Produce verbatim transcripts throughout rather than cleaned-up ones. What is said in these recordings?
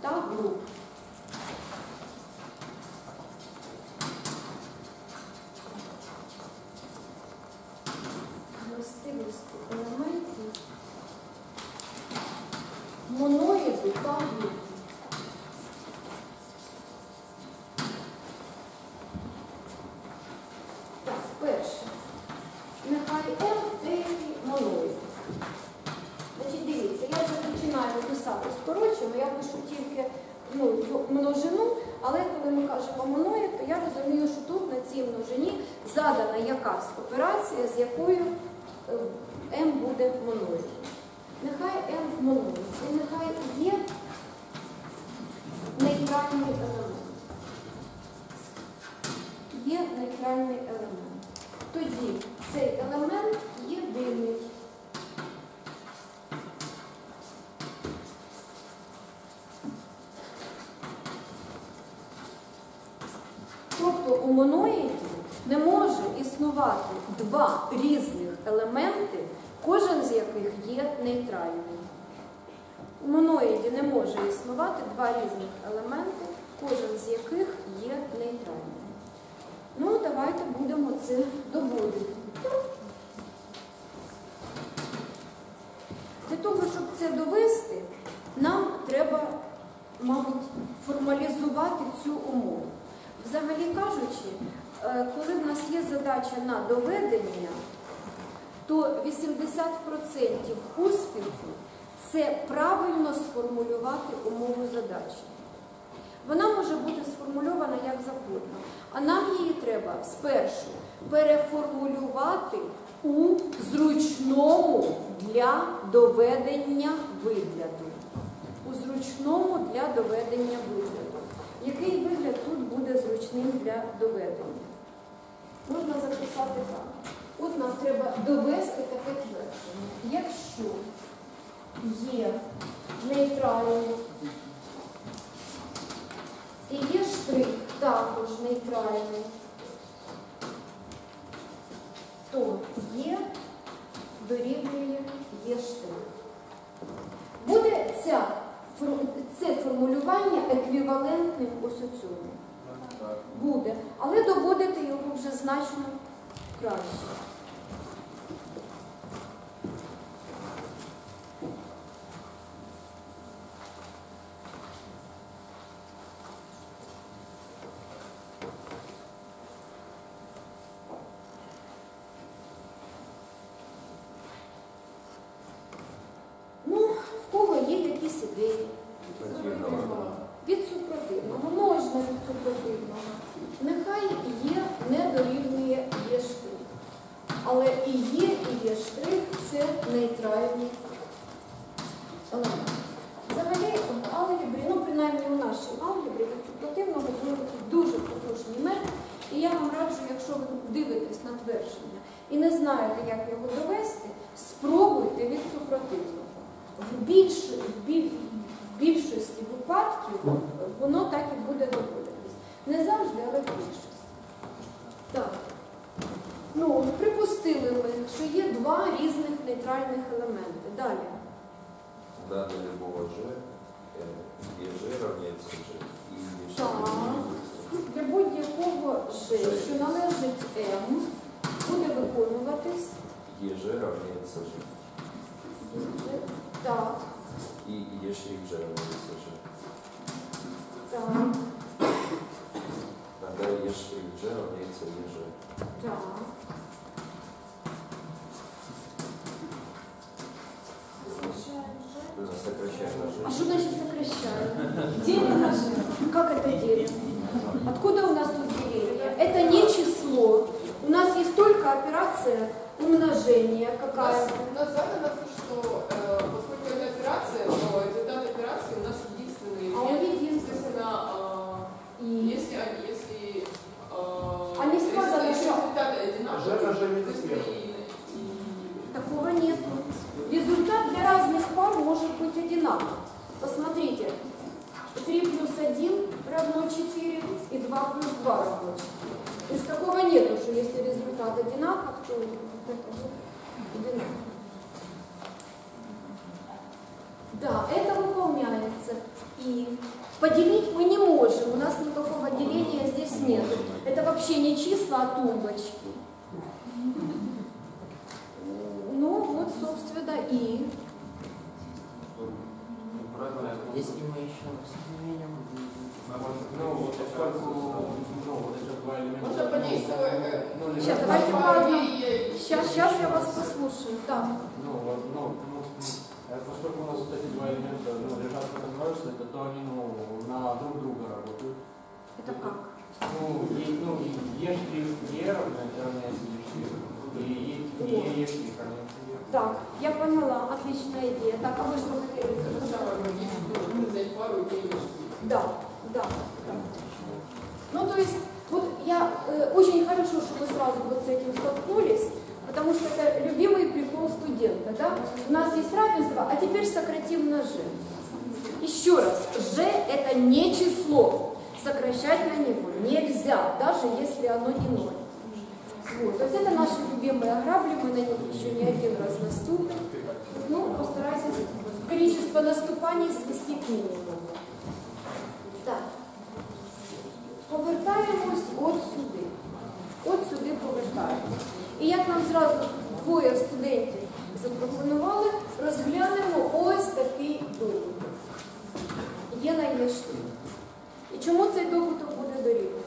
та груп. Властивості елементів моноїду та групи. Так, перше. Нехай М деякий моноїд. Значить, дивіться, я вже починаю писати скорочено, я пишу тільки ну, множину, але коли ми кажемо моноїд, то я розумію, що тут на цій множині задана якась операція, з якою М буде моноїдом. Нехай М в моноїді, і нехай є нейтральний елемент. Є нейтральний елемент. Тоді цей елемент є дивний. Тобто у моноїді не може існувати два різних елементи, кожен з яких є нейтральним. У моноїді не може існувати два різних елементи, кожен з яких є нейтральним. Ну, давайте будемо це доводити. Для того, щоб це довести, нам треба, мабуть, формалізувати цю умову. Взагалі кажучи, коли в нас є задача на доведення, то вісімдесят відсотків успіху – це правильно сформулювати умову задачі. Вона може бути сформульована як завгодно, а нам її треба спершу переформулювати у зручному для доведення вигляду. У зручному для доведення вигляду. Який вигляд тут буде зручним для доведення? Можна записати так. От нам треба довести таке твердження. Якщо є нейтральний і є штрих також нейтральний, то є дорівнює є штрих. Буде ця, це формулювання еквівалентним ось у цьому? Буде. Але доводити його вже значно краще. Ідеї. Від супротивного. Можна від супротивного. Нехай є не дорівнює є штрих. Але і є, і є штрих – це нейтральні елементи. Взагалі в алгебрі, ну принаймні у нашій алгебрі, від супротивного буде дуже потужний метод. І я вам раджу, якщо ви дивитесь на твердження і не знаєте, як його довести, спробуйте від супротивного. В, більш, в, біль, в більшості випадків воно так і буде доводитись. Не завжди, але в більшості. Так. Ну, припустили ми, що є два різних нейтральних елементи. Далі. Да, для любого G, где G равняется G. И так. Для будь-якого G, що належить M, буде виконуватись. Є G равняется G. Так. И Е' G равняется G. Так. Тогда Е' G равняется Е'. Так. Сокращаем на G. А что значит сокращаем? Делим на G. Как это делим? Откуда у нас тут деление? Это не число. У нас есть только операция умножения. Какая? У нас задано, что э, поскольку это операция, то результат операции у нас единственный. А он единственный. Соответственно, э, И... если, если э, А не сказано, если что... результаты одинаковые, Ж на Ж то есть и- Такого нет. Результат для разных пар может быть одинаков. Посмотрите. три плюс один равно четыре и два плюс два равно четыре. То есть такого нету, что если результат одинаков, то одинаков. Да, это выполняется. заполняется И. Поделить мы не можем, у нас никакого деления здесь нет. Это вообще не числа, а тумбочки. Ну вот, собственно, И. Если мы еще сменим, Ну, вот поскольку, ну, вот эти два элемента... Можно подействовать. э, Ну, лежат Сейчас, на давайте полу. по одному. и- и- Сейчас, сейчас я вас послушаю. Да. Ну, вот, ну, ну, э, поскольку у нас вот эти два элемента ну, лежат в этом множестве, то, то они ну, на друг друга работают. Это как? Ну, и, ну, и Е штрих Е равняется Е штрих, и Е Е штрих равняется Е. Так, я поняла, отличная идея. Так, а вы что хотели То же сказать? самое, мы можем взять пару и перевести. Да, да. Ну, то есть, вот я, э, очень хорошо, что вы сразу вот с этим столкнулись, потому что это любимый прикол студента, да? У нас есть равенство, а теперь сократим на Ж. Еще раз, Ж это не число, сокращать на него нельзя, даже если оно не ноль. Вот, то есть это наши любимые грабли, мы на них еще не один раз наступим. Ну, постарайтесь количество наступаний свести к минимуму. Так. Повертаємось от сюди. От сюди повертаємось. І як нам зразу двоє студентів запропонували, розглянемо ось такий добуток. Є на є штрих. І чому цей добуток буде дорівнювати?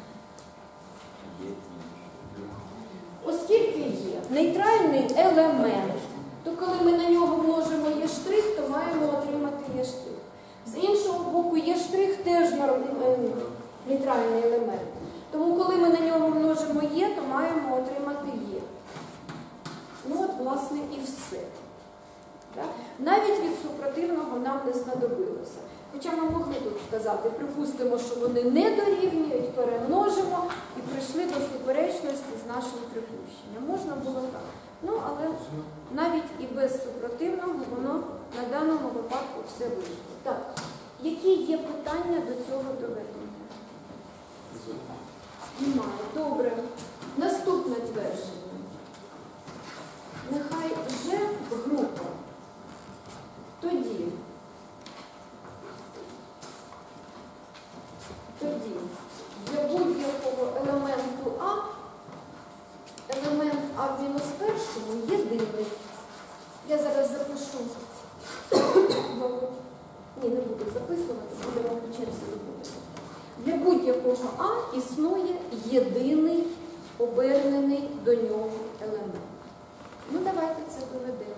Оскільки є нейтральний елемент, то коли ми на нього множимо є штрих, то маємо отримати є штрих. З іншого боку, є штрих теж нейтральний елемент. Тому коли ми на нього множимо є, то маємо отримати є. Ну от, власне, і все. Так? Навіть від супротивного нам не знадобилося. Хоча ми могли тут сказати, припустимо, що вони не дорівнюють, перемножимо і прийшли до суперечності з нашим припущенням. Можна було так. Ну, але навіть і без супротивного воно на даному випадку все вийшло. Так, які є питання до цього доведення? Немає. Добре. Наступне твердження. Нехай Ж група. Тоді. Тоді для будь-якого елементу А елемент А в мінус першому єдиний. Я зараз запишу. Ні, не буду записувати, будемо в черзі робити. Для будь-якого А існує єдиний обернений до нього елемент. Ну, давайте це доведемо.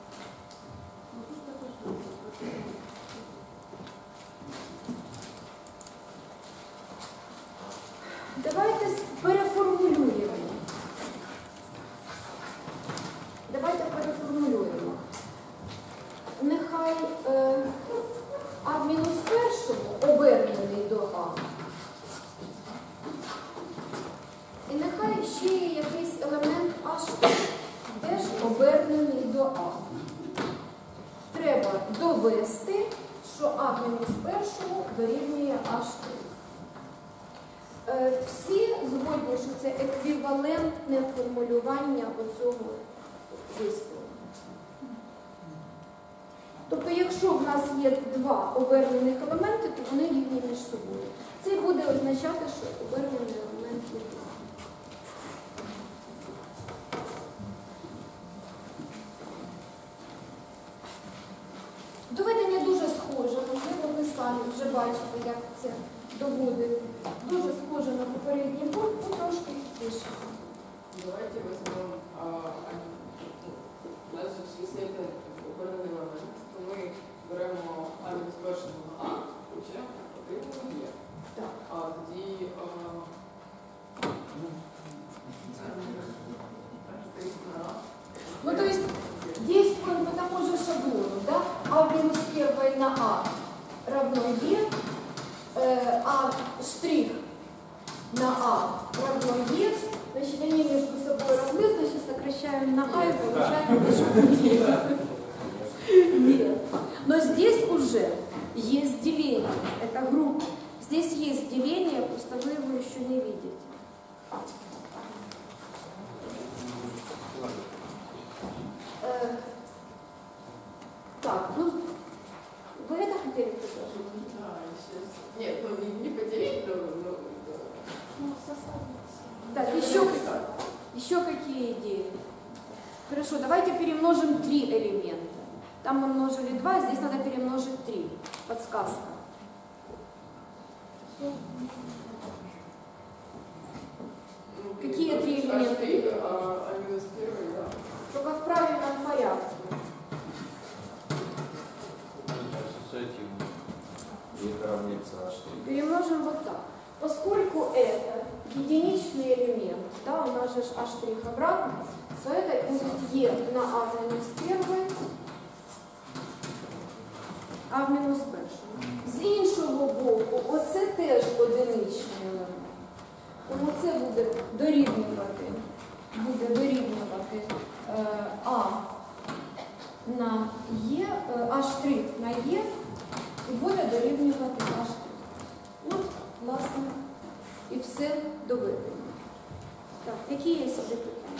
Давайте переформулюємо. Давайте переформулюємо. Нехай е, А в мінус першому обернений до А. І нехай ще є якийсь елемент А' теж обернений до А. Треба довести, що А в мінус першому дорівнює А'. Е, всі згодні, що це еквівалентне формулювання оцього вислову. Тобто, якщо в нас є два обернених елементи, то вони рівні між собою. Це буде означати, що обернений елемент є два. Доведення дуже схоже, можливо, ви самі вже бачите, як це доводить. Дуже схоже на попередній пункт, ну, трошки пишемо. Давайте возьмем, а, а, даже если это обернений елемент, то ми беремо А мінус першого на А, получаємо отримуємо Є. Так. А тоді а, штрих на А. Ну, то есть, действуем по тому же шаблону, да? А минус первой на А равно Е, э, А штрих на А равно Е, значит, они между собой равны, значит, сокращаем на А и получаем Е. Нет. Но здесь уже есть деление, это группа. Здесь есть деление, просто вы его еще не видите. Э, так, ну, вы это Так, еще, еще какие идеи? Хорошо, давайте перемножим три элемента. Там мы множили два, здесь надо перемножить три. Подсказка. Какие три элемента? А, а минус первый, да. Только в правильном порядке. Ассоциативно. И это равняется h три. Перемножим вот так. Поскольку это единичный элемент, да, у нас же h' обратно, то это будет e на а минус один, а в мінус першому. З іншого боку, оце теж одиничний елемент. Тому це буде дорівнювати, буде дорівнювати е, а на є, е, h' на є, і буде дорівнювати h'. Ну, власне, і все доведено. Так, які є сюди питання?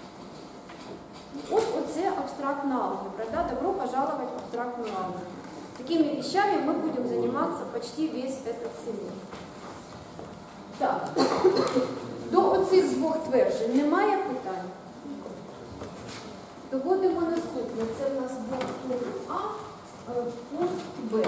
От оце абстрактна алгебра. Да? Добро пожаловать в абстрактную алгебру. Такими вещами мы будем заниматься почти весь этот семестр. Так, до оцих двох тверджень немає питань? Доводимо наступне. Це в нас був пункт А, е, пункт Б.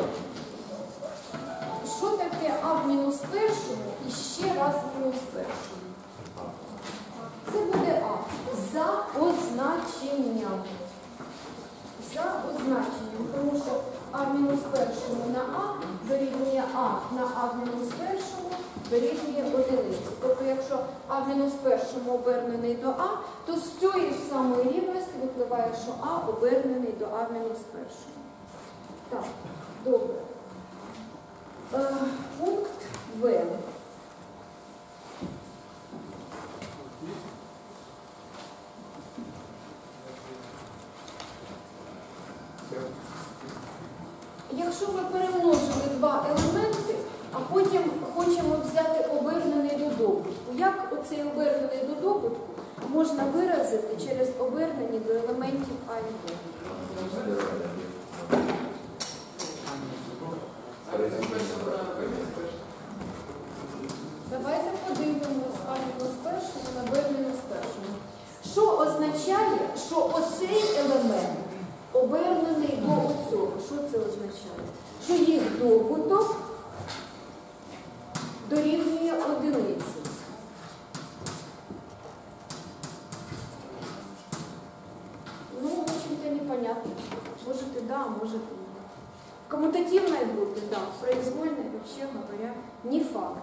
Що таке А в мінус першому і ще раз в мінус першому? Це буде А. За означенням. За означенням. Тому що А в мінус першому на А дорівнює А на А в мінус першому дорівнює одиниці. Тобто, якщо А в мінус першому обернений до А, то з цієї ж самої рівності випливає, що А обернений до А в мінус першому. Так, добре. Е, пункт В. Якщо ми перемножили два елементи, а потім хочемо взяти обернений до добутку, як оцей обернений до добутку можна виразити через обернені до елементів А і Б? А минус першого на минус першого. Давайте подивимось А мінус першому на Б мінус першому. Що означає, що оцей елемент обернений до оцього? Що це означає? Що їх добуток дорівнює одиниці. Ну, в общем-то, непонятно. Может и да, может и нет. В коммутативной группе, да, в произвольной, вообще говоря, не факт.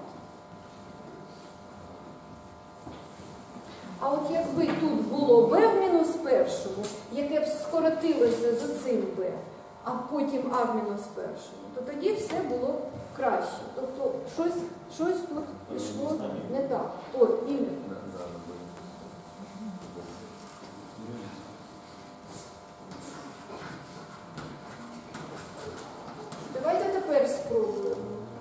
А от якби тут було b в мінус першому, яке б скоротилося з оцим b, а потім а в мінус першому, то тоді все було б краще. Тобто щось, щось тут пішло не так. От, іменно. Давайте тепер спробуємо.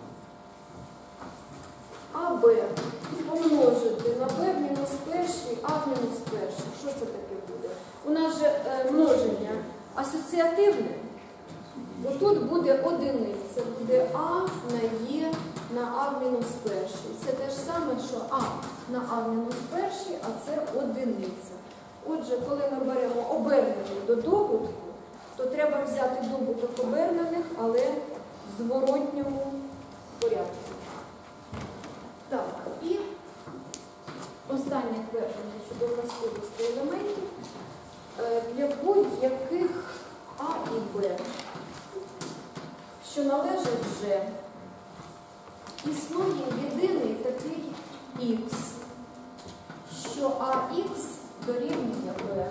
АБ помножити на b в мінус перший, а в мінус перший. Що це таке буде? У нас же е, множення асоціативне. Отут буде одиниця. Буде А на Е на А в мінус перший. Це те ж саме, що А на А в мінус перший, а це одиниця. Отже, коли ми беремо обернених до добутку, то треба взяти добуток обернених, але в зворотньому порядку. Так, і останнє твердження щодо властивості елементів. Для будь-яких А і Б, що належать G, існує єдиний такий Х, що АХ дорівнює Б.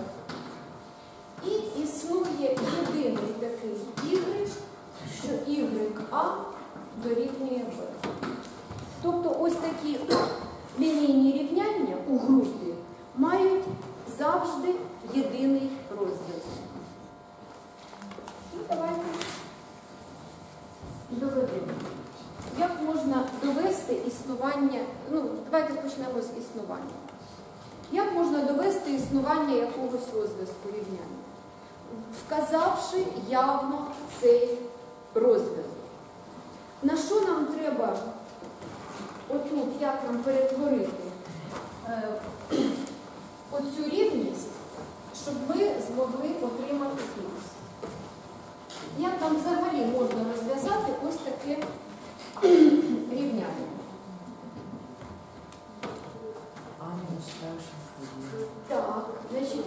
І існує єдиний такий Y, що YA дорівнює Б. Тобто ось такі лінійні рівняння у групі мають завжди єдиний розв'язок. Ну, давайте доведемо. Як можна довести існування, ну, давайте почнемо з існування. Як можна довести існування якогось розв'язку рівняння? Вказавши явно цей розв'язок. На що нам треба отут, як нам перетворити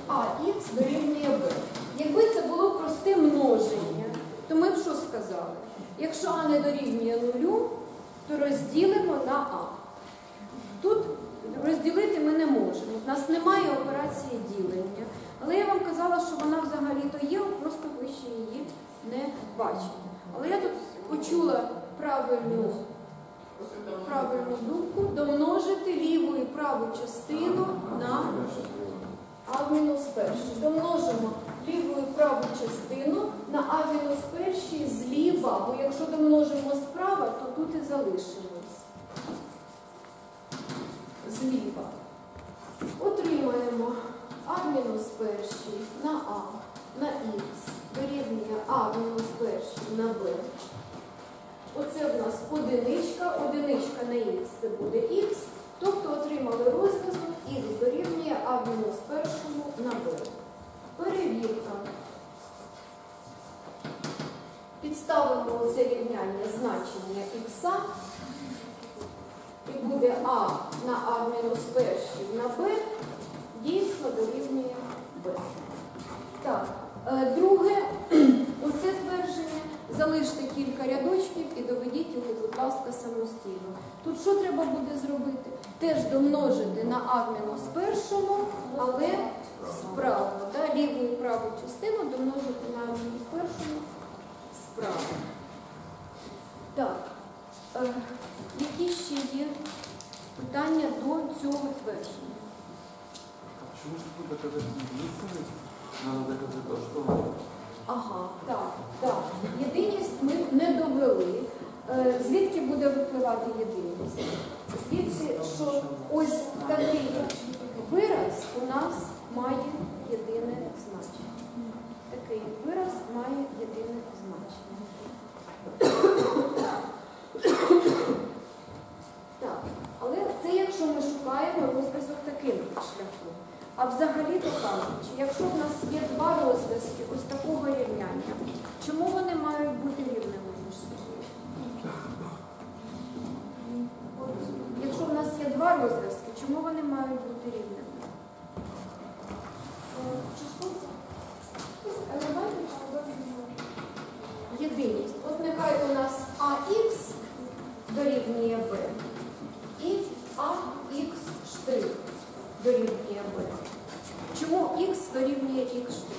АХ дорівнює Б. Якби це було просте множення, то ми б що сказали? Якщо А не дорівнює нулю, то розділимо на А. Тут розділити ми не можемо. У нас немає операції ділення. Але я вам казала, що вона взагалі-то є, просто ви ще її не бачите. Але я тут почула правильну, правильну думку домножити ліву і праву частину на А мінус першу. Домножимо ліву і праву частину на А мінус першій зліва, бо якщо домножимо справа, то тут і залишимось. Зліва. Отримаємо А мінус перший на А на Х дорівнює А мінус перший на Б. Оце в нас одиничка, одиничка на Х це буде Х, тобто отримали розв'язок Х дорівнює А мінус першому на Б. Перевірка. Підставимо оце рівняння значення Х, і буде А на А мінус перший на Б дійсно дорівнює Б. Так, е, друге, оце твердження, залиште кілька рядочків і доведіть його, будь ласка, самостійно. Тут що треба буде зробити? Теж домножити на А в мінус першому, але справа. Да? Ліву і праву частину домножити на А в мінус першому справа. Так, е, які ще є питання до цього твердження? Почему же тут доказать единственность? Надо доказать то, что... Ага, так, так. Єдиність ми не довели. Е, Звідки буде випливати єдиність? Звідси, що ось такий вираз у нас має єдине значення. Такий вираз має єдине значення. Так, але це якщо ми шукаємо розв'язок таким шляхом. А взагалі-то кажучи, якщо в нас є два розв'язки ось такого рівняння, чому вони мають бути рівними між собою? Якщо в нас є два розв'язки, чому вони мають бути рівними? Єдиність. От нехай у нас АХ дорівнює Б і АХ штрих дорівнює Б. Чому Х дорівнює Х штрих?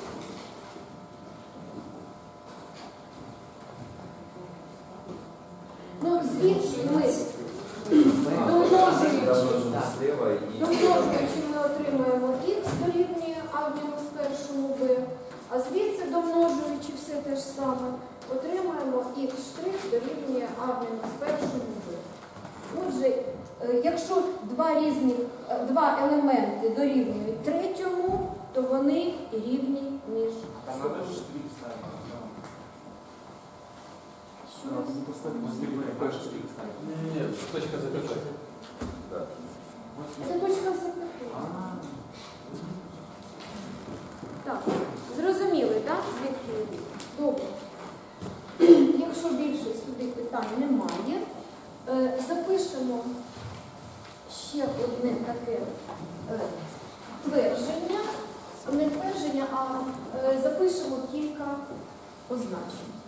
Ну, звідси ми домножуючи, Слева і домножуючи ми отримаємо Х дорівнює А в мінус першому Б, а звідси домножуючи все те ж саме, отримаємо Х штрих дорівнює А в мінус першому Б. Отже, якщо два різні, два елементи дорівнюють третьому, то вони рівні між собою. Не-не-не, точка запятой. Так. Це точка запитання. Так, зрозуміли, так? Звідки йдуть? Добре. Якщо більше сюди питань немає, е, запишемо ще одне таке е, твердження, не твердження, а е, запишемо кілька означень.